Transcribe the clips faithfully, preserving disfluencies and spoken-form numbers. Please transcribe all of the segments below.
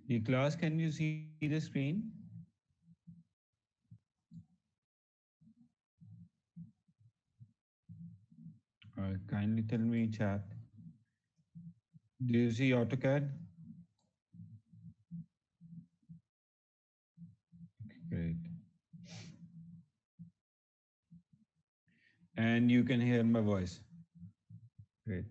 The class, can you see the screen? Uh, kindly tell me in chat. Do you see AutoCAD? Great. And you can hear my voice. Great.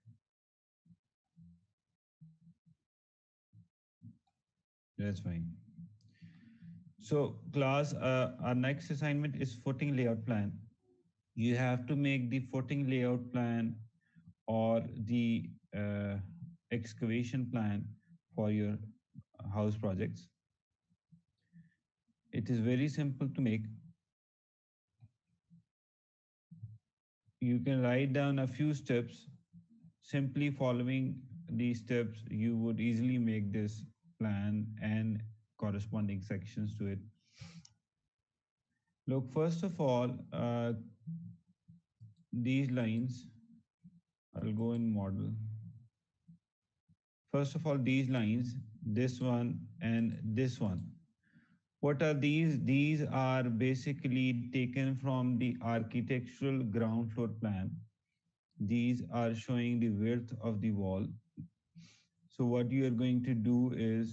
That's fine. So class, uh, our next assignment is footing layout plan. You have to make the footing layout plan or the uh, excavation plan for your house projects. It is very simple to make. You can write down a few steps. Simply following these steps, you would easily make this plan and corresponding sections to it. Look, first of all, uh, these lines, I'll go in model. First of all, these lines, this one and this one. What are these? These are basically taken from the architectural ground floor plan. These are showing the width of the wall. So what you are going to do is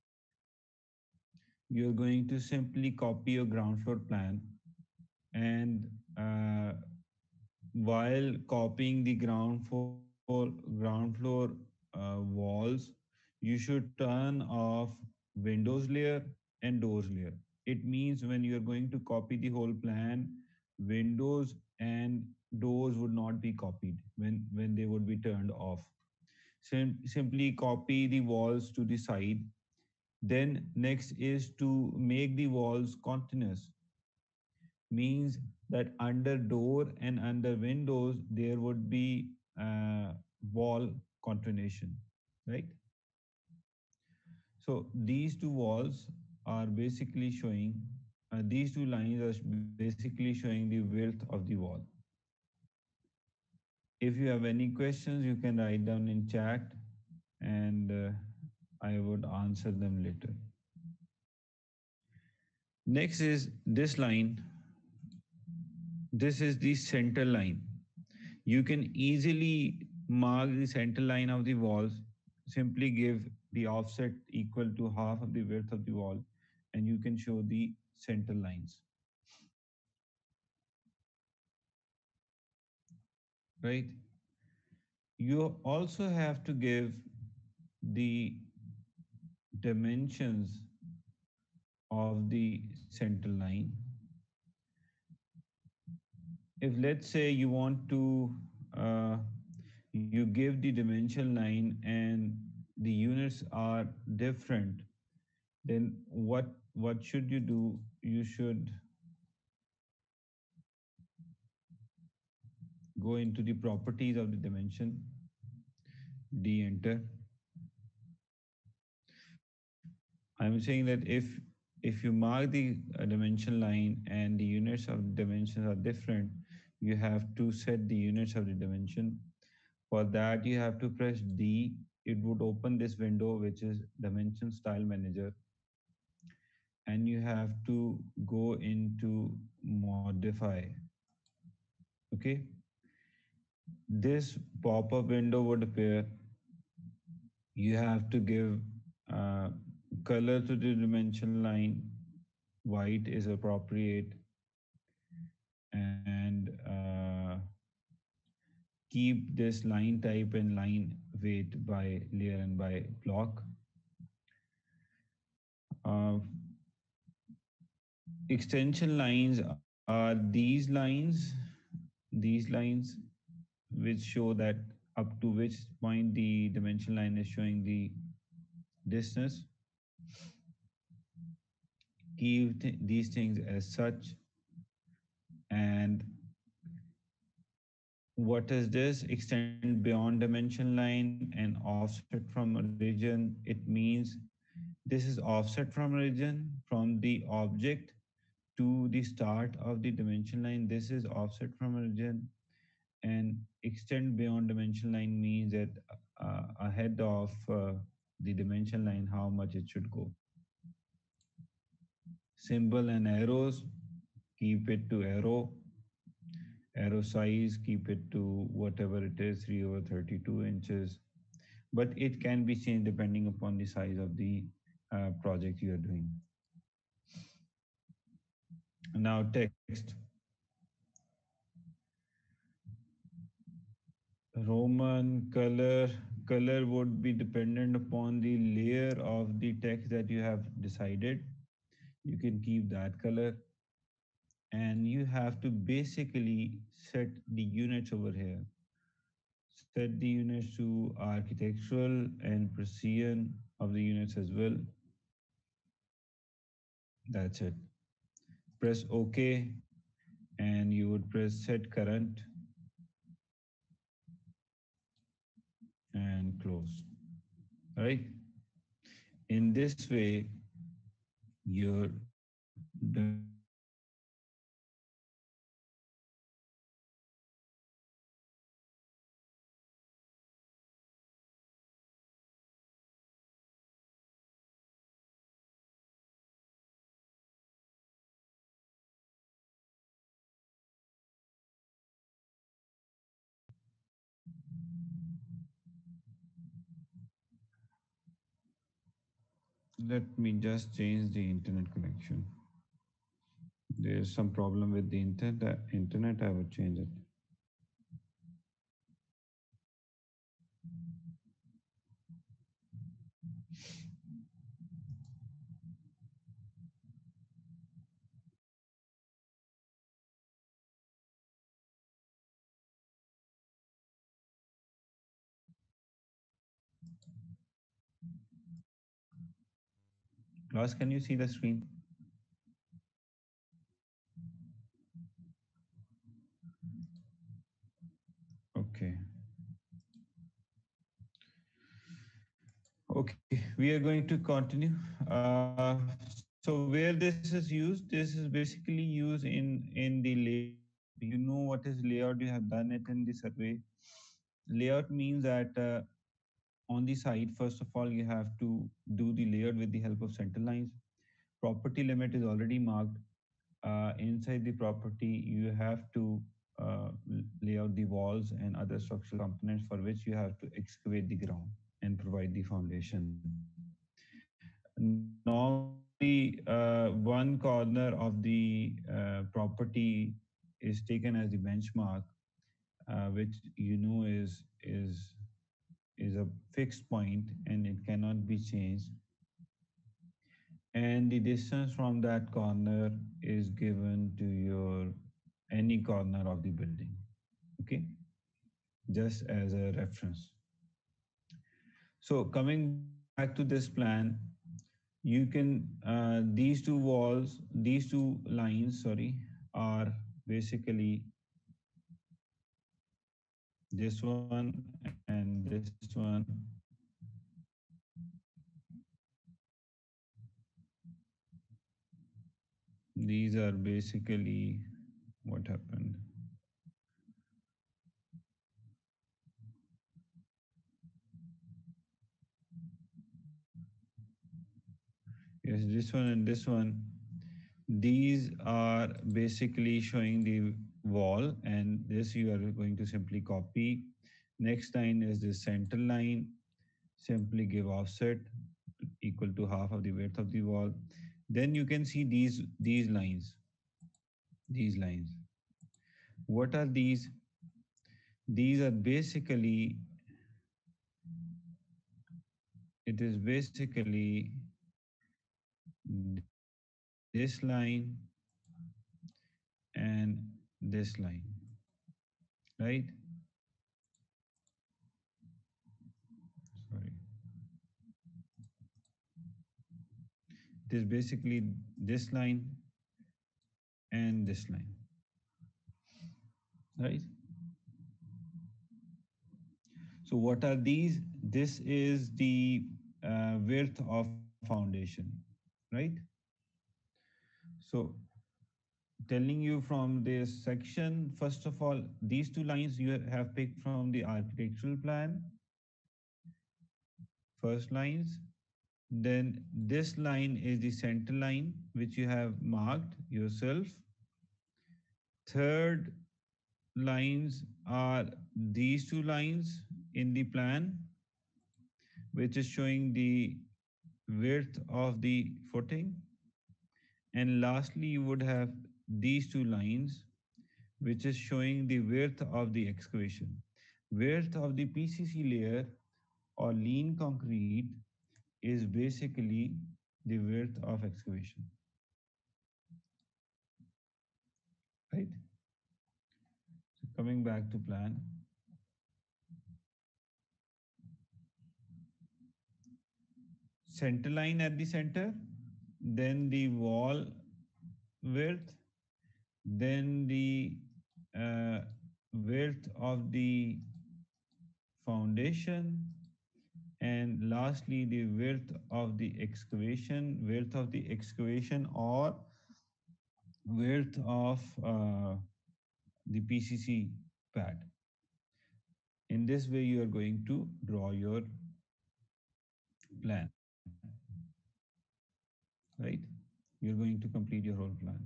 you're going to simply copy your ground floor plan, and uh, while copying the ground floor ground floor uh, walls, you should turn off windows layer and doors layer. It means when you're going to copy the whole plan, windows and doors would not be copied when when they would be turned off. Sim- simply copy the walls to the side. Then next is to make the walls continuous, means that under door and under windows there would be uh, wall continuation, right? So these two walls are basically showing, uh, these two lines are basically showing the width of the wall. If you have any questions, you can write down in chat, and uh, I would answer them later. Next is this line. This is the center line. You can easily mark the center line of the walls. Simply give the offset equal to half of the width of the wall, and you can show the center lines, right? You also have to give the dimensions of the center line. If let's say you want to, uh, you give the dimension line and the units are different, then what what should you do? You should go into the properties of the dimension, de-enter. I'm saying that if if you mark the uh, dimension line and the units of dimensions are different, you have to set the units of the dimension. For that, you have to press D. It would open this window, which is Dimension Style Manager, and you have to go into Modify. Okay, this pop-up window would appear. You have to give uh, color to the dimension line. White is appropriate, and uh, keep this line type and line weight by layer and by block. Uh, Extension lines are these lines, these lines which show that up to which point the dimension line is showing the distance. Keep th these things as such. And what is this? Extend beyond dimension line and offset from origin. It means this is offset from origin from the object to the start of the dimension line. This is offset from origin. And extend beyond dimension line means that uh, ahead of uh, the dimension line, how much it should go. Symbol and arrows, keep it to arrow. Arrow size, keep it to whatever it is, three over thirty-two inches. But it can be changed depending upon the size of the uh, project you are doing. Now text. Roman color. Color would be dependent upon the layer of the text that you have decided. You can keep that color, and you have to basically set the units over here. Set the units to architectural and precision of the units as well. That's it. Press OK, and you would press set current and close. Right? In this way, you're done with the foundation part. Let me just change the internet connection. There's some problem with the internet. Internet, I would change it. Class, can you see the screen? Okay. Okay, we are going to continue. Uh, so where this is used, this is basically used in in the layout. You know what is layout? You have done it in the survey. Layout means that uh, on the site, first of all, you have to do the layout with the help of center lines. Property limit is already marked. Uh, inside the property, you have to uh, lay out the walls and other structural components for which you have to excavate the ground and provide the foundation. Normally, uh, one corner of the uh, property is taken as the benchmark, uh, which you know is is is a fixed point and it cannot be changed. And the distance from that corner is given to your any corner of the building. Okay, just as a reference. So coming back to this plan, you can uh, these two walls, these two lines, sorry, are basically this one and this one. These are basically what happened. Yes, this one and this one. These are basically showing the wall, and this you are going to simply copy. Next line is the center line. Simply give offset equal to half of the width of the wall. Then you can see these these lines. These lines. What are these? These are basically, it is basically this line and this line, right? Sorry. It is basically this line and this line, right? So what are these? This is the uh, width of foundation, right? So telling you from this section, first of all, these two lines you have picked from the architectural plan. first lines. Then this line is the center line, which you have marked yourself. Third lines are these two lines in the plan, which is showing the width of the footing. And lastly, you would have these two lines, which is showing the width of the excavation. Width of the P C C layer or lean concrete is basically the width of excavation, right? So coming back to plan, center line at the center, then the wall width, then the uh, width of the foundation, and lastly the width of the excavation, width of the excavation or width of uh, the P C C pad. In this way, you are going to draw your plan, right? You're going to complete your whole plan.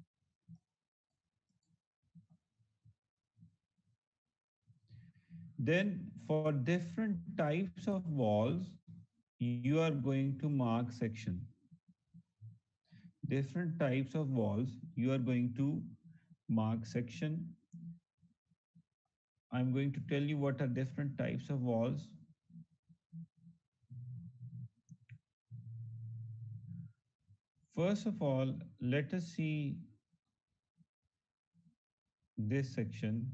Then for different types of walls, you are going to mark section. Different types of walls, you are going to mark section. I'm going to tell you what are different types of walls. First of all, let us see this section.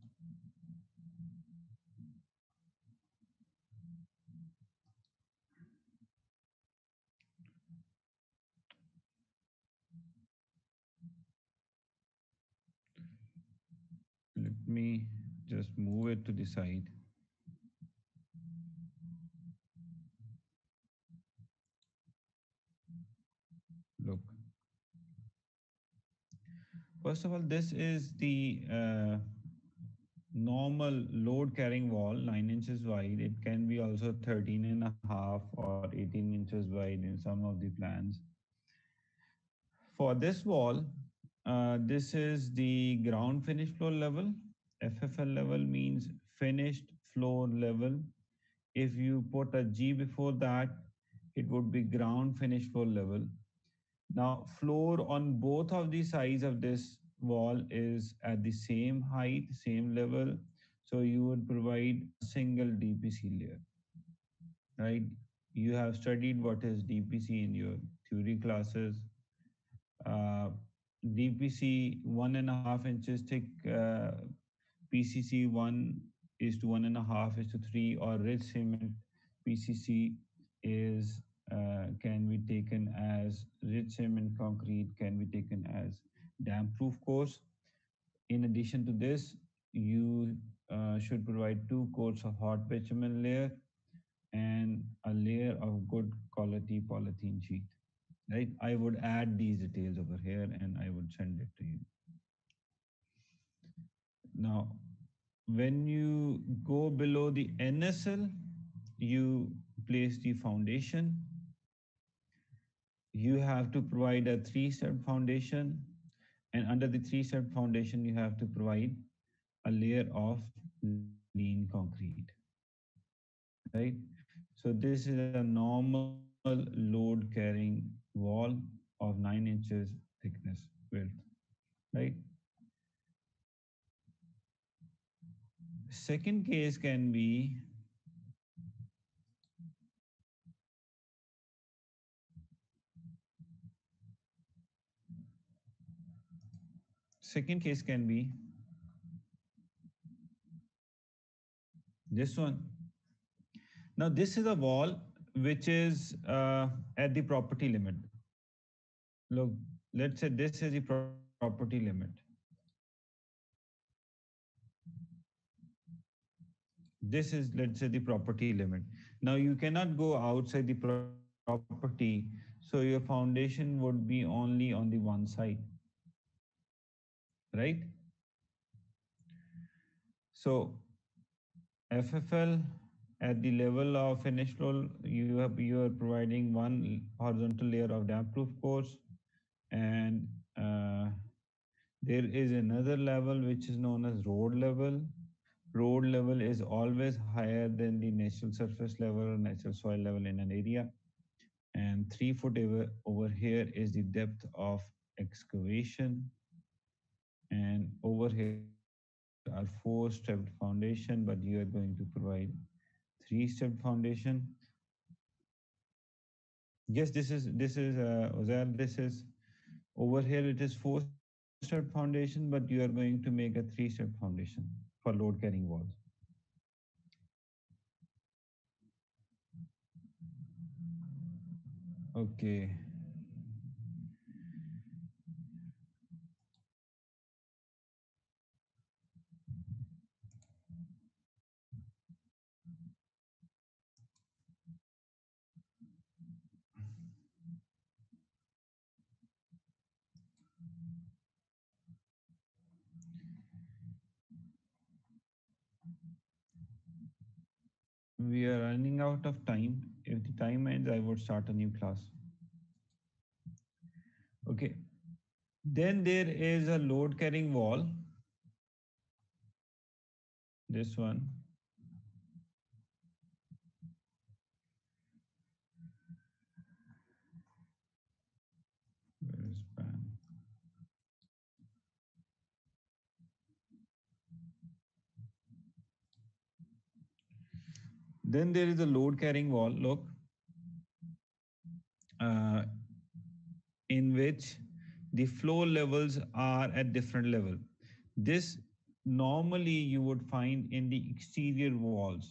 Let me just move it to the side. Look. First of all, this is the uh, normal load carrying wall, nine inches wide. It can be also thirteen and a half or eighteen inches wide in some of the plans. For this wall, uh, this is the ground finish floor level. F F L level means finished floor level. If you put a G before that, it would be ground finish floor level. Now, floor on both of the sides of this wall is at the same height, same level. So you would provide a single D P C layer, right? You have studied what is D P C in your theory classes. Uh, D P C one and a half inches thick, uh, P C C one is to one and a half is to three, or rich cement P C C is uh, can be taken as rich cement concrete can be taken as damp proof course. In addition to this, you uh, should provide two coats of hot bitumen layer and a layer of good quality polythene sheet. Right? I would add these details over here and I would send it to you. Now, when you go below the N S L, you place the foundation. You have to provide a three-step foundation, and under the three-step foundation, you have to provide a layer of lean concrete, right? So this is a normal load carrying wall of nine inches thickness width, right? Second case can be second case can be this one. Now this is a wall which is uh, at the property limit. Look, let's say this is the property limit. This is, let's say, the property limit. Now you cannot go outside the property, so your foundation would be only on the one side, right? So F F L At the level of finished floor, you have you are providing one horizontal layer of damp proof course, and uh, there is another level which is known as road level. Road level is always higher than the natural surface level or natural soil level in an area. And three foot over, over here is the depth of excavation. And over here are four stepped foundation, but you are going to provide three stepped foundation. Yes, this is this is uh, Uzair, this is over here. It is four step foundation, but you are going to make a three step foundation for load carrying walls. Okay, we are running out of time. If the time ends, I would start a new class. Okay. Then there is a load carrying wall. This one. Where is pan? Then there is a load carrying wall. Look, uh, in which the flow levels are at different level. This normally you would find in the exterior walls.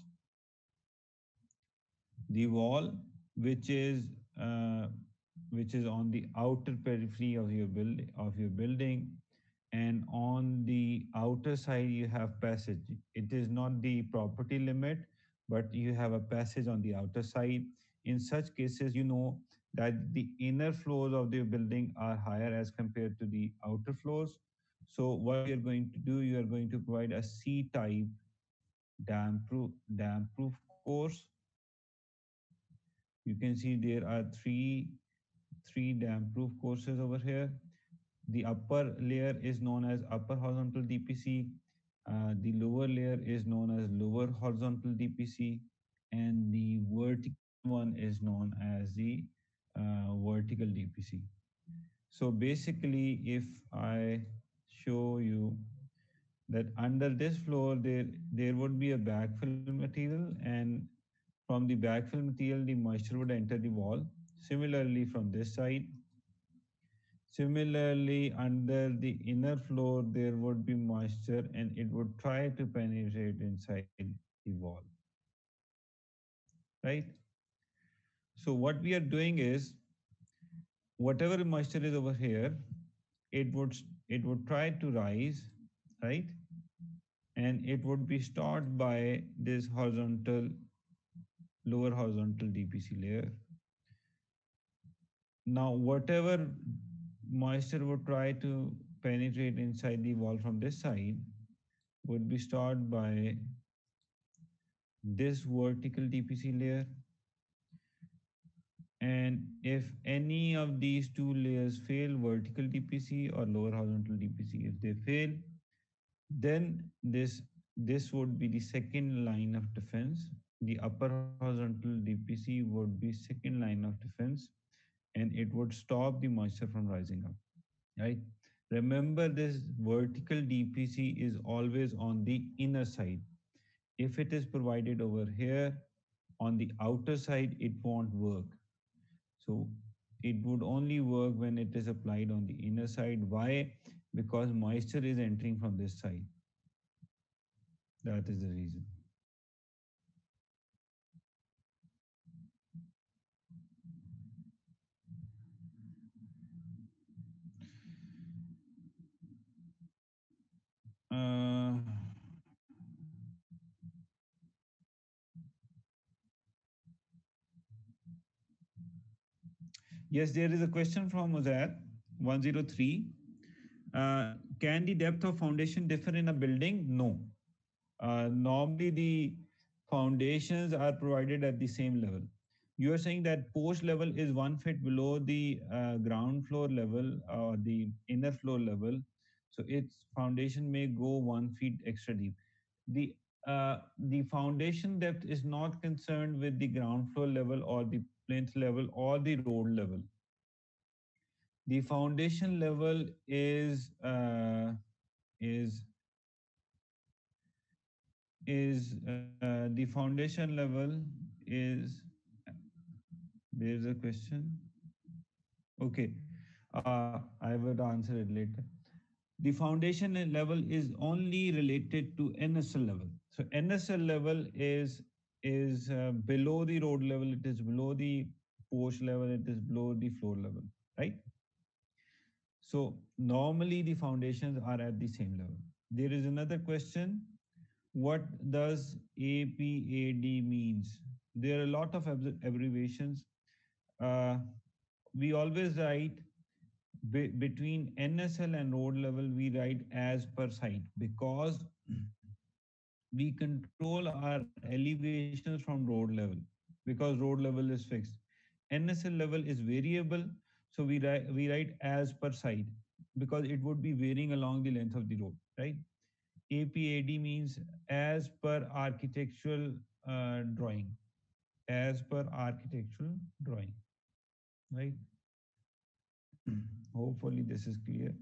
The wall which is uh, which is on the outer periphery of your build of your building, and on the outer side you have passage. It is not the property limit, but you have a passage on the outer side. In such cases, you know that the inner floors of the building are higher as compared to the outer floors. So what you're going to do, you are going to provide a C type damp proof damp proof course. You can see there are three three damp proof courses over here. The upper layer is known as upper horizontal D P C. Uh, the lower layer is known as lower horizontal D P C, and the vertical one is known as the uh, vertical D P C. So basically, if I show you that under this floor there there would be a backfill material, and from the backfill material the moisture would enter the wall. Similarly from this side, similarly under the inner floor there would be moisture and it would try to penetrate inside the wall, right? So what we are doing is, whatever moisture is over here, it would it would try to rise, right? And it would be stored by this horizontal lower horizontal D P C layer. Now, whatever moisture would try to penetrate inside the wall from this side would be stored by this vertical D P C layer. And if any of these two layers fail, vertical D P C or lower horizontal D P C, if they fail, then this this would be the second line of defense. The upper horizontal D P C would be second line of defense, and it would stop the moisture from rising up, right? Remember, this vertical D P C is always on the inner side. If it is provided over here on the outer side, it won't work. So it would only work when it is applied on the inner side. Why? Because moisture is entering from this side. That is the reason. Uh, yes, there is a question from Uzair one zero three. Uh, can the depth of foundation differ in a building? No. Uh, normally, the foundations are provided at the same level. You are saying that post level is one feet below the uh, ground floor level or the inner floor level, so its foundation may go one feet extra deep. The uh, the foundation depth is not concerned with the ground floor level or the plinth level or the road level. The foundation level is uh, is is uh, the foundation level is there's a question. Okay, uh, I would answer it later. The foundation level is only related to N S L level. So N S L level is is uh, below the road level. It is below the porch level. It is below the floor level, right? So normally the foundations are at the same level. There is another question. What does A P A D means? There are a lot of abbreviations. Uh, we always write be, between N S L and road level, we write as per site because we control our elevations from road level because road level is fixed. N S L level is variable, so we write we write as per site because it would be varying along the length of the road, right? A P A D means as per architectural uh, drawing, as per architectural drawing, right? Hopefully this is clear.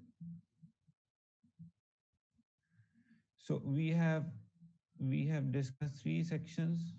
So we have we have discussed three sections.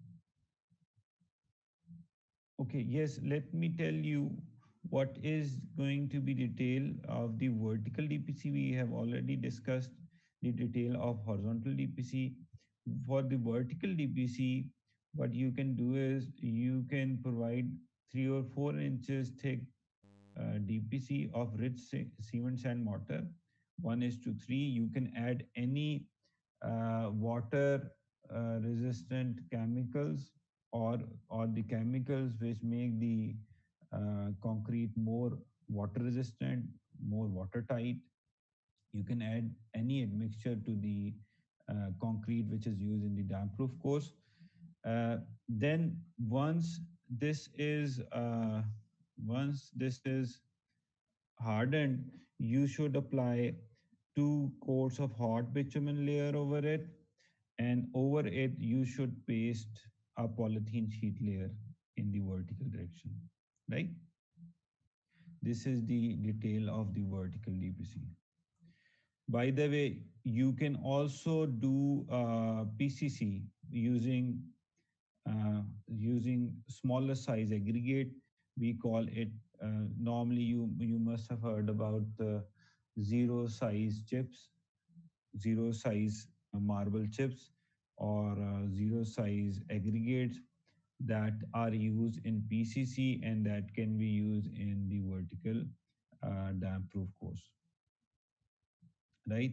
Okay, yes, let me tell you what is going to be detail of the vertical D P C. We have already discussed the detail of horizontal D P C. For the vertical D P C, what you can do is you can provide three or four inches thick uh, D P C of rich cement sand mortar, one is to three. You can add any uh, water uh, resistant chemicals or or the chemicals which make the uh, concrete more water resistant, more watertight. You can add any admixture to the uh, concrete which is used in the damp proof course. Uh, then once this is uh, once this is hardened, you should apply two coats of hot bitumen layer over it, and over it you should paste a polythene sheet layer in the vertical direction, right? This is the detail of the vertical D P C. By the way, you can also do uh, P C C using uh, using smaller size aggregate. We call it uh, normally you you must have heard about the zero size chips, zero size uh, marble chips, or uh, zero size aggregates that are used in P C C and that can be used in the vertical uh, damp proof course, right?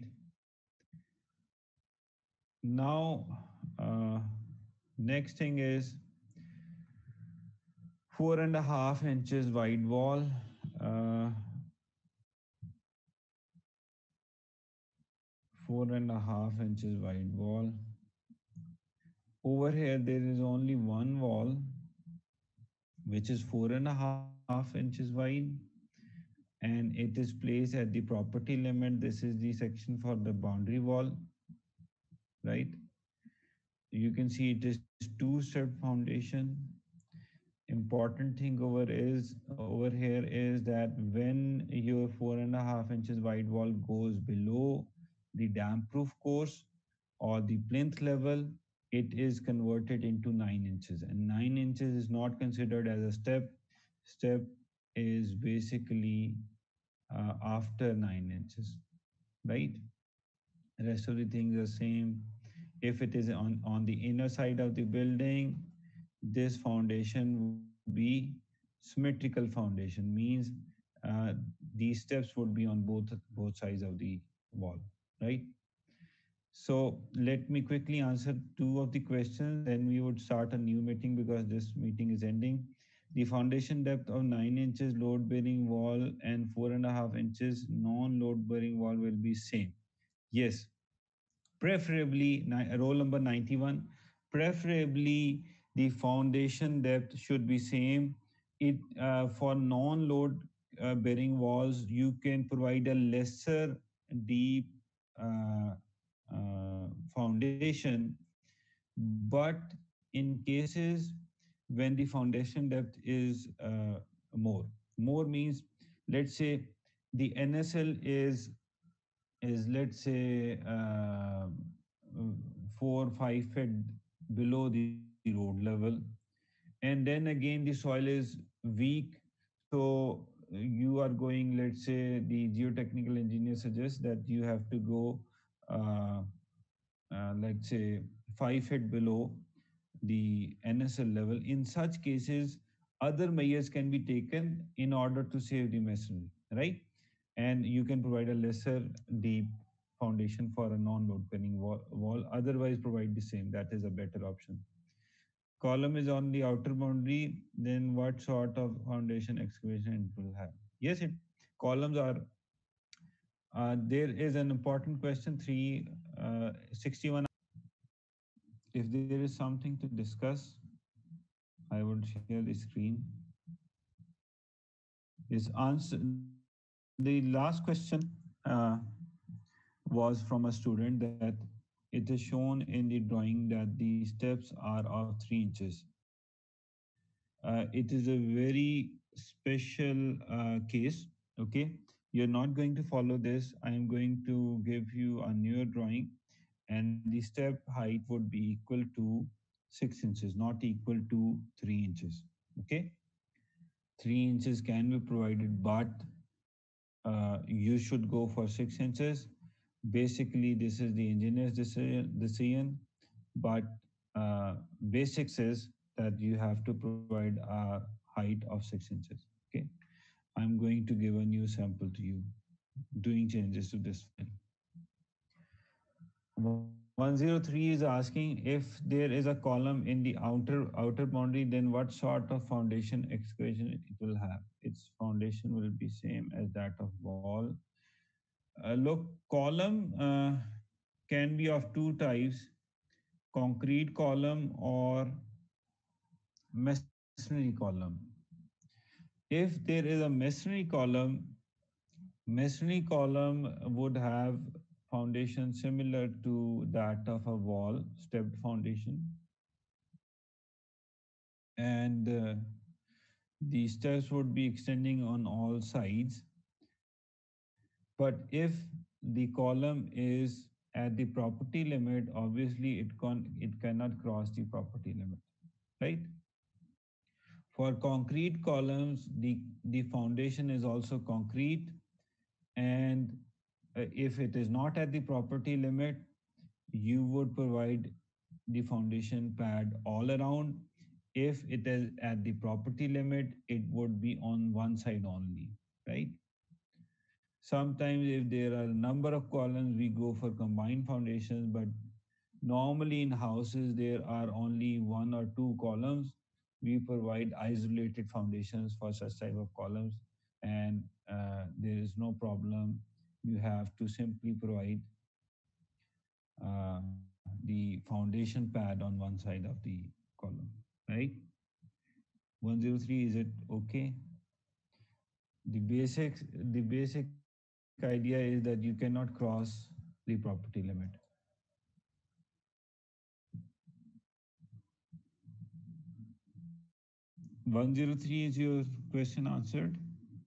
Now, uh, next thing is four and a half inches wide wall. Uh, four and a half inches wide wall. Over here, there is only one wall, which is four and a half inches wide, and it is placed at the property limit. This is the section for the boundary wall, right? You can see it is two-step foundation. Important thing over is over here is that when your four and a half inches wide wall goes below the damp proof course or the plinth level, it is converted into nine inches, and nine inches is not considered as a step. Step is basically uh, after nine inches, right? Rest of the things are same. If it is on on the inner side of the building, this foundation would be symmetrical foundation, means uh, these steps would be on both both sides of the wall, right? So let me quickly answer two of the questions, then we would start a new meeting because this meeting is ending. The foundation depth of nine inches load bearing wall and four and a half inches non load bearing wall will be same. Yes, preferably roll number ninety-one, Preferably, the foundation depth should be same. It uh, For non-load uh, bearing walls, you can provide a lesser deep uh, uh, foundation, but in cases when the foundation depth is uh, more, more means, let's say the N S L is is let's say uh, four five feet below the road level, and then again the soil is weak, so you are going, let's say the geotechnical engineer suggests that you have to go uh, uh, let's say five feet below the N S L level. In such cases, other measures can be taken in order to save the masonry, right? And you can provide a lesser deep foundation for a non-load bearing wall, wall. Otherwise, provide the same. That is a better option. Column is on the outer boundary. Then what sort of foundation excavation it will have? Yes, it columns are. Uh, there is an important question three uh, sixty-one. If there is something to discuss, I would share the screen. Is answer the last question uh, was from a student that it is shown in the drawing that the steps are of three inches. Uh, it is a very special uh, case. Okay, you're not going to follow this. I am going to give you a newer drawing, and the step height would be equal to six inches, not equal to three inches. Okay, three inches can be provided, but uh, you should go for six inches. Basically, this is the engineer's decision, decision but uh, basics is that you have to provide a height of six inches. Okay, I'm going to give a new sample to you, doing changes to this file. one zero three is asking if there is a column in the outer outer boundary, then what sort of foundation excavation it will have. Its foundation will be same as that of wall. Uh, look, column uh, can be of two types: concrete column or masonry column. If there is a masonry column, masonry column would have foundation similar to that of a wall, stepped foundation, and uh, the steps would be extending on all sides. But if the column is at the property limit, obviously it can it cannot cross the property limit, right? For concrete columns, the, the foundation is also concrete, and uh, if it is not at the property limit, you would provide the foundation pad all around. If it is at the property limit, it would be on one side only, right? Sometimes if there are a number of columns, we go for combined foundations, but normally in houses, there are only one or two columns. We provide isolated foundations for such type of columns, and uh, there is no problem. You have to simply provide uh, the foundation pad on one side of the column, right? one zero three, is it okay? The basics, the basic idea is that you cannot cross the property limit. one zero three, is your question answered?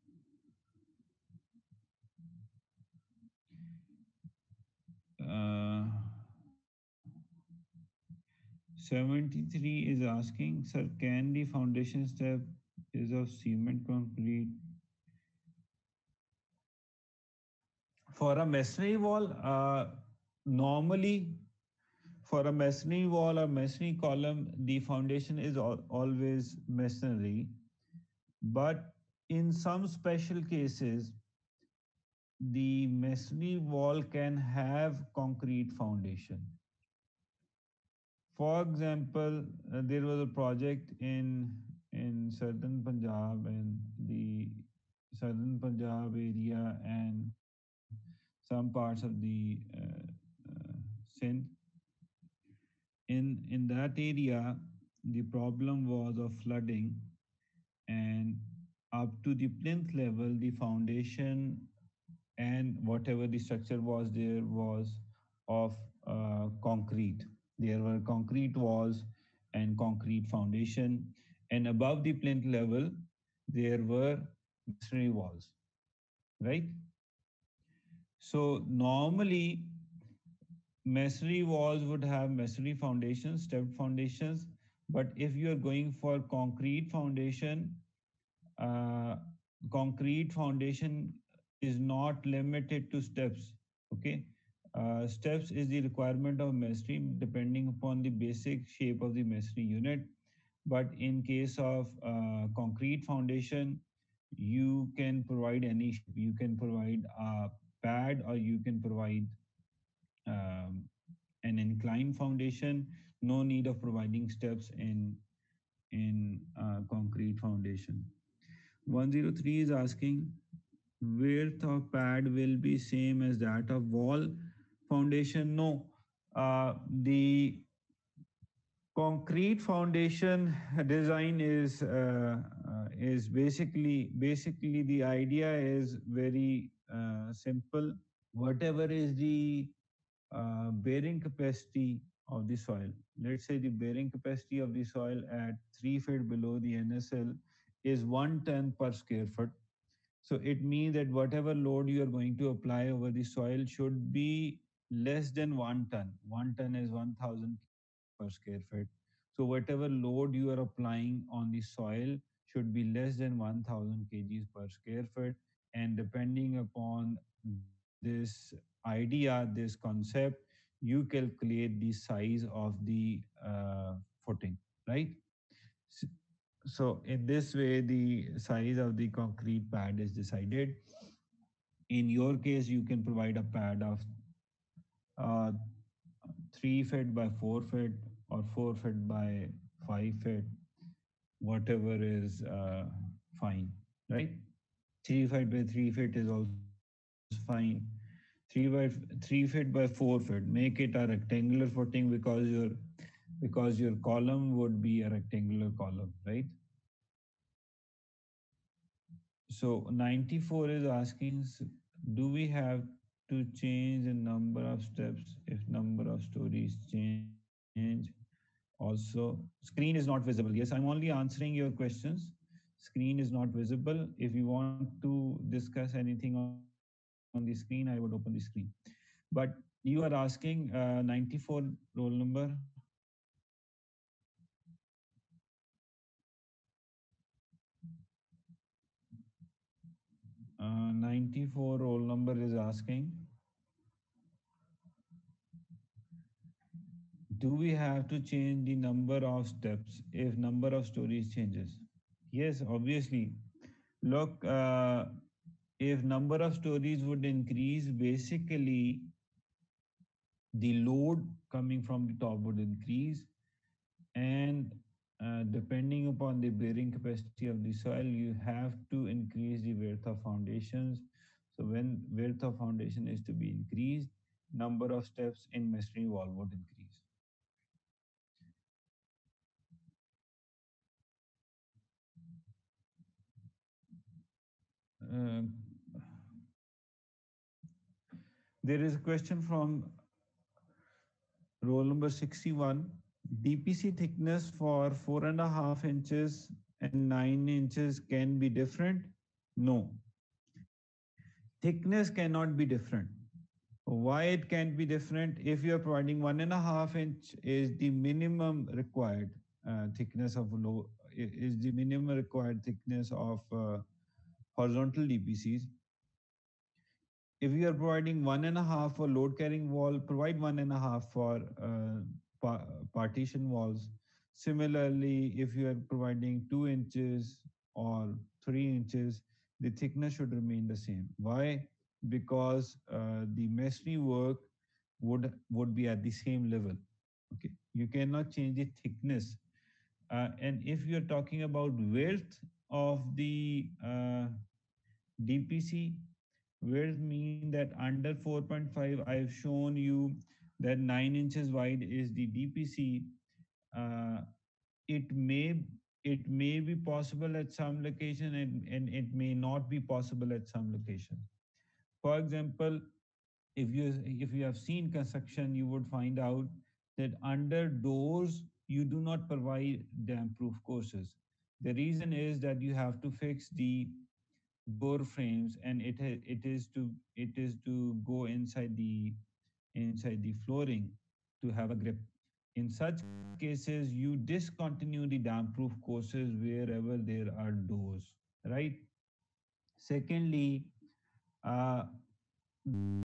Uh, seventy-three is asking, sir, can the foundation step is of cement concrete? For a masonry wall, uh, normally for a masonry wall or masonry column, the foundation is al- always masonry. But in some special cases, the masonry wall can have concrete foundation. For example, uh, there was a project in in southern Punjab and the southern Punjab area and some parts of the uh, uh, Sindh. In in that area, the problem was of flooding, and up to the plinth level, the foundation and whatever the structure was there was of uh, concrete. There were concrete walls and concrete foundation, and above the plinth level, there were masonry walls, right? So normally, masonry walls would have masonry foundations, stepped foundations, but if you are going for concrete foundation, uh, concrete foundation is not limited to steps. Okay, uh, steps is the requirement of masonry depending upon the basic shape of the masonry unit. But in case of uh, concrete foundation, you can provide any shape. You can provide a pad, or you can provide um, an inclined foundation. No need of providing steps in in uh, concrete foundation. one zero three is asking, width of pad will be same as that of wall foundation. No, uh, the concrete foundation design is uh, uh, is basically basically the idea is very uh, simple. Whatever is the uh, bearing capacity of the soil. Let's say the bearing capacity of the soil at three feet below the N S L is one ton per square foot. So it means that whatever load you are going to apply over the soil should be less than one ton. One ton is one thousand kgs per square feet. So whatever load you are applying on the soil should be less than one thousand kgs per square foot. And depending upon this idea, this concept, you calculate the size of the uh, footing, right? S- So in this way, the size of the concrete pad is decided. In your case, you can provide a pad of uh, three feet by four feet or four feet by five feet, whatever is uh, fine, right? Three feet by three feet is also fine. Three by three feet by four feet. Make it a rectangular footing because your because your column would be a rectangular column, right? So ninety-four is asking, s- do we have to change the number of steps if number of stories change? Also, screen is not visible. Yes, I'm only answering your questions. Screen is not visible. If you want to discuss anything on the screen, I would open the screen. But you are asking uh, ninety-four roll number. Uh, ninety-four roll number is asking, do we have to change the number of steps if number of stories changes? Yes, obviously. Look, uh, if number of stories would increase, basically the load coming from the top would increase, and uh, depending upon the bearing capacity of the soil, you have to increase the width of foundations. So when width of foundation is to be increased, number of steps in masonry wall would increase. Uh, there is a question from roll number sixty-one. D P C thickness for four and a half inches and nine inches can be different? No, thickness cannot be different. Why it can't be different? If you are providing one and a half inch is the minimum required uh, thickness of low is the minimum required thickness of uh, horizontal D P Cs. If you are providing one and a half for load carrying wall, provide one and a half for uh, pa- partition walls. Similarly, if you are providing two inches or three inches, the thickness should remain the same. Why? Because uh, the masonry work would would be at the same level. Okay, you cannot change the thickness. Uh, and if you're talking about width of the uh, D P C, width mean that under four point five, I've shown you that nine inches wide is the D P C. Uh, it may it may be possible at some location, and, and it may not be possible at some location. For example, if you if you have seen construction, you would find out that under doors you do not provide damp proof courses. The reason is that you have to fix the door frames, and it ha- it is to it is to go inside the inside the flooring to have a grip. In such cases, you discontinue the damp proof courses wherever there are doors, right? Secondly, uh,